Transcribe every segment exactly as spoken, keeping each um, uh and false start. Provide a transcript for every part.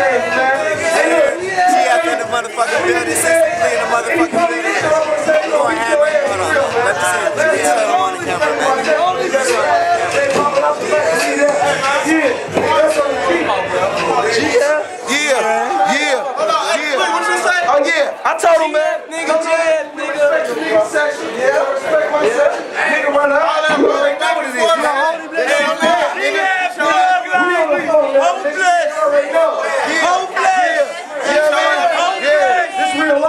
in the motherfucking building, sixty-three in the motherfucking building. We're going to have it. Hold on. Let me see. Let me tell them on the camera, man. Yeah, yeah, yeah. What you say? Oh, yeah. I told him, man. Nigga, Jed, nigga. Yeah, respect my section. Nigga, run out. All that work, know what it is. Hopeless. Hopeless. Yeah, man. Yeah. This real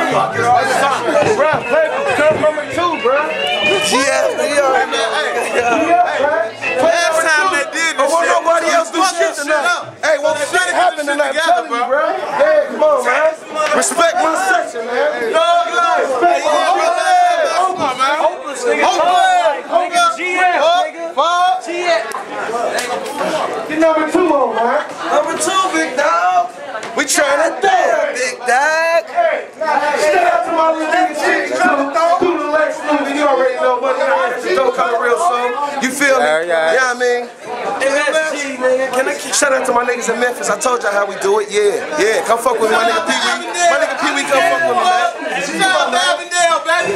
Bro, play girl number two, bro. Yeah, yeah, last time they did this shit, nobody else do shit tonight. Hey, what shit happened tonight? I'm telling you, bro. Hey, come on, man. Respect my section, man. Dog life. Respect my hopeless, man. Hopeless, nigga. Hopeless. Hopeless. G F, nigga. Five. G F. Get number two on, man. Number two, big dog. We trying to do it, big dog. Hey, shout out to my little nigga Chick. Trying to do the Lex movie. You already know, but you know, coming real soon. You feel me? Yeah, yeah, I mean. M S G, nigga. Can I shout out to my niggas in Memphis? I told y'all how we do it. Yeah, yeah. Come fuck with my nigga Pee Wee. My nigga Pee Wee, come fuck with me, man. Shout out to Avondale, baby.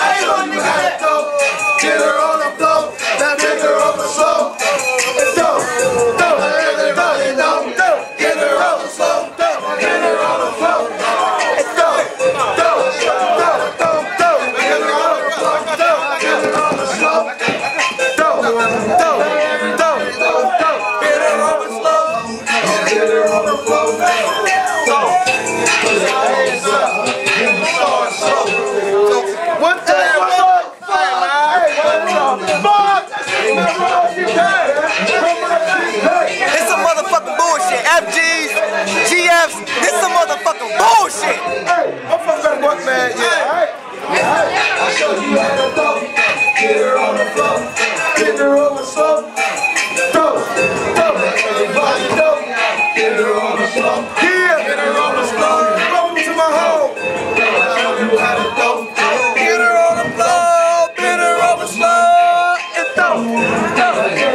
Get her on the floor. Now take her on the slow. Go, go, everybody know. Get her on the slow. Get her on the floor. Go, go, go, go, go. Get her on the floor. Get her on the slow. Go, go, go, go. Get her on the slow. Get her on the floor. Go. Put your hands up. Get the stars slow. One time, one more. It's some motherfucking bullshit. F Gs, G Fs, this some motherfucking bullshit. Hey, I'm fucking work, man. Yeah. I'll show you how to go. Get her on the floor. Get her on the floor. Go, go. Everybody go. Get her on the floor. Yeah. Get her on the floor. Welcome to my home. I'll show you how to go. Get her on the floor. Get her on the floor. And go. Go.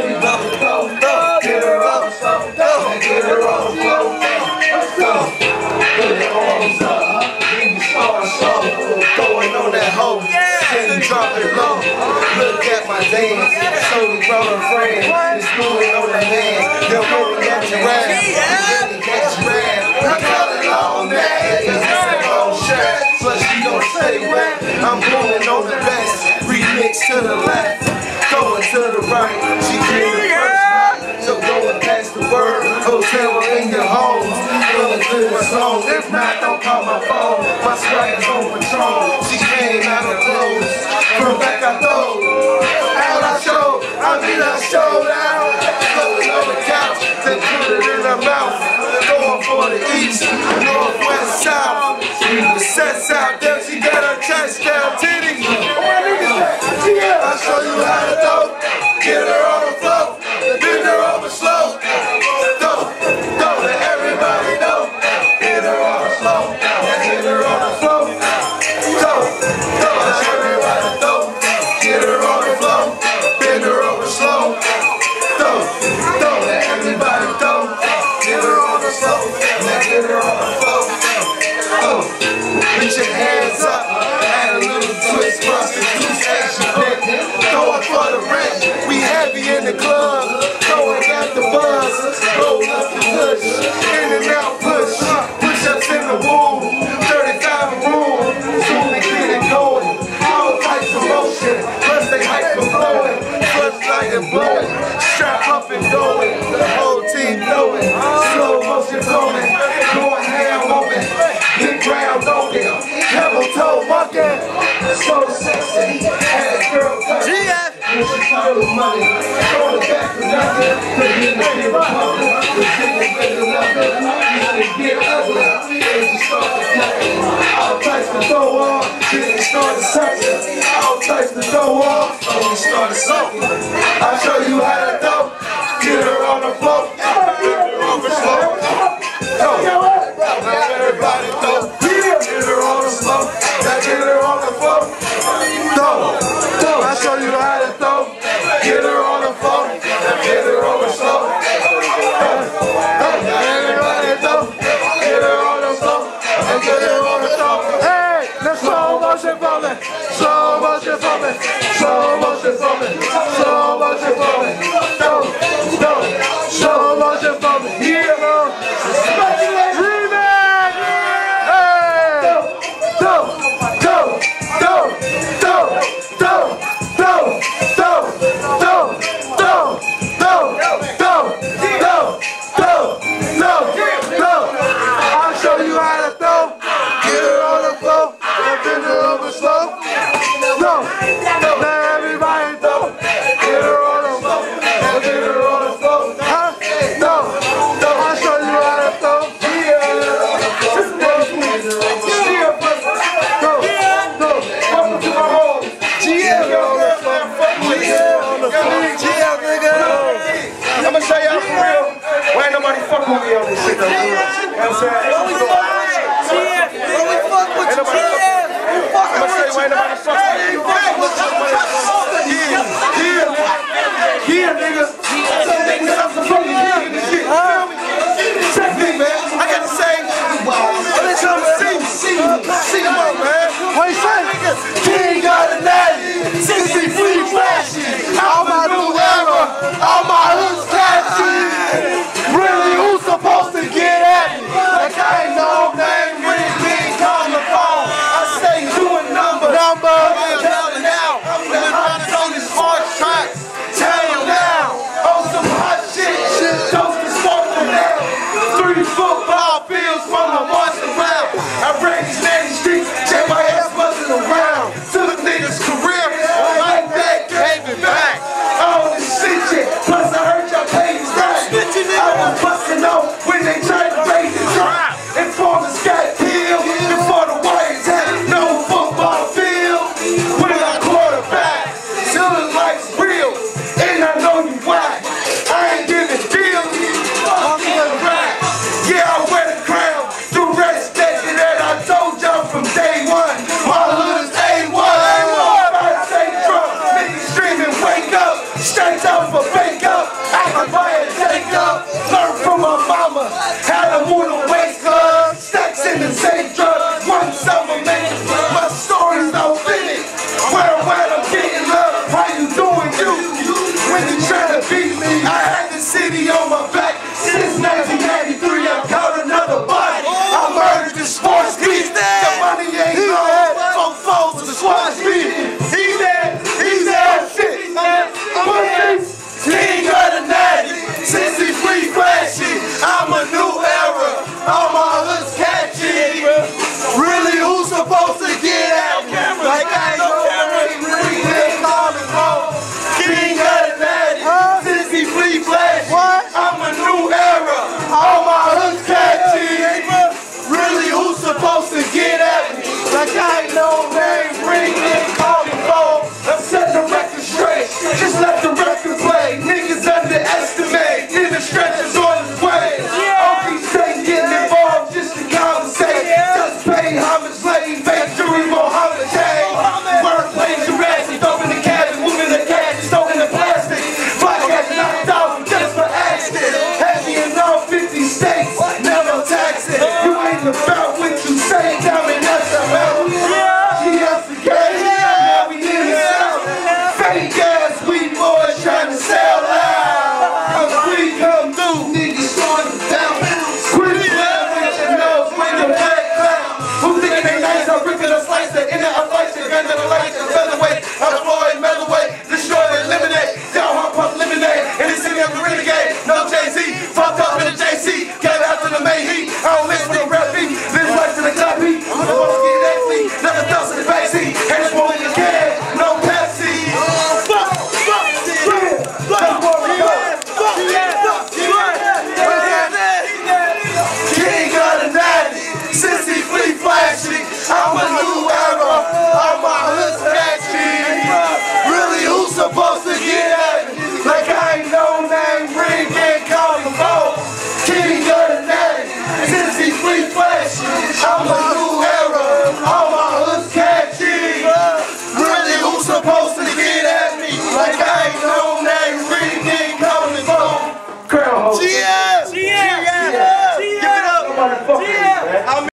Get her on the floor. Go. Get her on the floor. Let's go. Put it on the floor. Then you start slow. Going on that hoe. Then you drop it low. Look at my dance. Slowly brought a friend. It's moving on the hand. They'll really get you ran. Really get you ran. I got it on that. It's on shirt. Plus you don't stay wet. I'm blowing on the best. Remix to the left. Going to the right. She came first. So going past the word. Hotel in your homes. Going through the zone. If not, don't call my phone. My swag's on patrol. She came out of clothes. From back I throw. Out I show. I mean I showed out. Going on the couch. Then put it in her mouth. Going for the east. Northwest, south. The sets out there. She got her chest down. Titties. I'll show you how to do. Get her on the floor. Bend her over slow. Go, go, let everybody know. Get her on the floor. Get her on the floor. Go, go, I'll show you how to do. Get her on the floor. Bend her over slow. Go, go, let everybody know. Get her on the floor. Get her on the floor. Go, put your hands up. Add a little twist, bust it. Going for the rent, we heavy in the club, throwing out the buzz, roll up the push, in and out push, push ups in the womb, thirty-five a room, soon they get it going, all types of motion, plus they hype for blowing, plus light and blowing, strap up and going, the whole team knowing, slow motion blowing, going ham on it, big ground on it, camel toe monkey, so sexy, ass girl cut. It's a pile of money, throw it back to nothing, cause you know you're public, the thing is better than nothing, you get ugly, then you start to play, all types to throw on, then you start to sucking, all types to throw on, then you start to sucking, I'll show you how to do, get her on the floor, get her on the floor, go, everybody go, get her on the floor, now get her on the floor, go, go, I'll show you how to do. Get her on the floor, get her over slow. Everybody go, get her on the floor, and get her on the floor. Hey, let's slow motion for me, slow motion for me, slow motion for me, slow I'm saying? Bro, we fuck with you. G F. Bro, we fuck with you. G F. We fucking with you. Ain't nobody fuck with you. Yeah, yeah, yeah, nigga. Check me, man. I got to say, I'm just trying to see, see, see them up, man. What you say? King got a natty, sixty free flashy. All my new era, all my hoods catchy. Really, who's supposed to get at me? Like I ain't no name, really big on the phone. I say doing number, number. I'm telling now. I'm on these hard tracks. Tell you now. On some hot shit, shit, toast the smoke from now. Three football fields from the ones around. I ran these nasty streets, check my ass wasn't around. Took niggas' career, like that, gave it back. All this shit, shit. Plus I heard y'all pay his right. I was busting off when they tried to raise the drop. Informers got killed before the Warriors had no football field. When I quarterback, till the life's real, and I know you whack. I ain't giving deals. I'm gonna rap. Yeah, I wear the crown. The rest station that I told y'all from day one. My hood is A one. I say drunk, niggas screaming, wake up. Straight up for fake up. I can buy a take up. Learn from my mama how to move the waist club. Stacks in the safe drug. One summer, man. My story's authentic. Where where I'm getting love. How you doing, you? When you trying to beat me, I had the city on my back. Since nineteen ninety-three, I've caught another body. I murdered the sports beat. The money ain't gone. Four foes to the squad beat. He's dead. He's dead. Shit, man. King of the natty, sixty free flashy. I'm a new era. All my hoods catchy. Really, who's supposed to get at me? Like I know really big on the road. King of the natty, sixty free flashy. I'm a new era. All my hoods catchy. Really, who's supposed to get at me? Like I know name, ring it, call me phone. I'm setting the record straight. Just let the record play. Niggas underestimate. In the stretches on his way. O P say getting involved just to compensate. Just pay homage late. Victory Mohammed Day. Workplace Jurassic. Open the cabin, moving the cash, stoking the plastic. Black got knocked out just for accident. Heavy in all fifty states. Never tax it. You ain't the